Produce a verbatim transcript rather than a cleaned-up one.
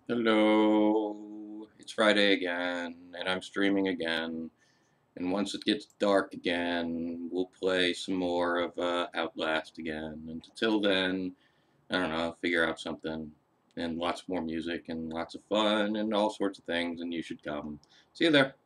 Hello, it's Friday again, and I'm streaming again. And once it gets dark again, we'll play some more of uh, Outlast again. And until then, I don't know, figure out something. And lots more music, and lots of fun, and all sorts of things, and you should come. See you there.